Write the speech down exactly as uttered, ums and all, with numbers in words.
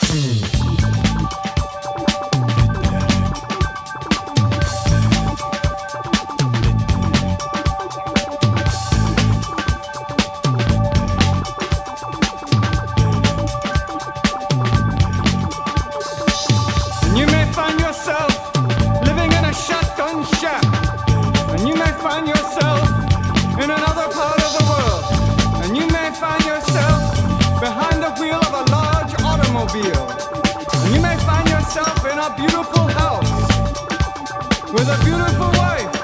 You may find yourself living in a shotgun shack, and you may find yourself in another part of the world, and you may find yourself behind the wheel of a large automobile, and you may find yourself in a beautiful house with a beautiful wife